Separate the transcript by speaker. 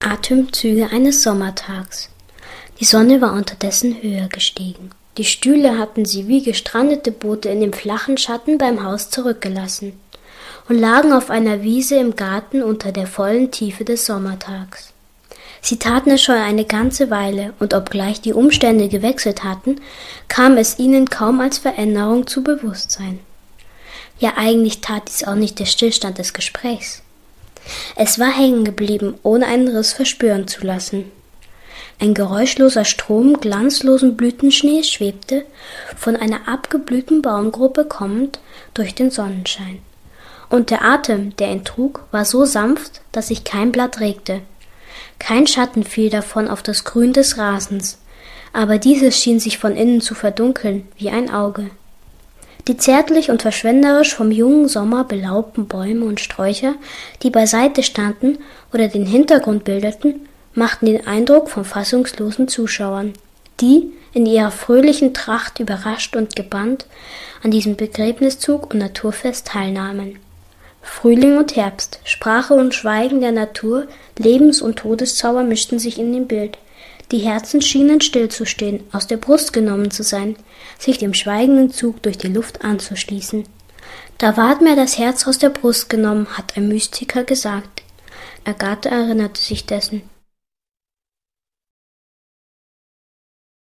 Speaker 1: Atemzüge eines Sommertags. Die Sonne war unterdessen höher gestiegen. Die Stühle hatten sie wie gestrandete Boote in dem flachen Schatten beim Haus zurückgelassen und lagen auf einer Wiese im Garten unter der vollen Tiefe des Sommertags. Sie taten es schon eine ganze Weile, und obgleich die Umstände gewechselt hatten, kam es ihnen kaum als Veränderung zu Bewusstsein. Ja, eigentlich tat dies auch nicht der Stillstand des Gesprächs. Es war hängen geblieben, ohne einen Riss verspüren zu lassen. Ein geräuschloser Strom glanzlosen Blütenschnees schwebte, von einer abgeblühten Baumgruppe kommend, durch den Sonnenschein. Und der Atem, der ihn trug, war so sanft, dass sich kein Blatt regte. Kein Schatten fiel davon auf das Grün des Rasens, aber dieses schien sich von innen zu verdunkeln, wie ein Auge. Die zärtlich und verschwenderisch vom jungen Sommer belaubten Bäume und Sträucher, die beiseite standen oder den Hintergrund bildeten, machten den Eindruck von fassungslosen Zuschauern, die, in ihrer fröhlichen Tracht überrascht und gebannt, an diesem Begräbniszug und Naturfest teilnahmen. Frühling und Herbst, Sprache und Schweigen der Natur, Lebens- und Todeszauber mischten sich in dem Bild. Die Herzen schienen stillzustehen, aus der Brust genommen zu sein, sich dem schweigenden Zug durch die Luft anzuschließen. Da ward mir das Herz aus der Brust genommen, hat ein Mystiker gesagt. Agathe erinnerte sich dessen.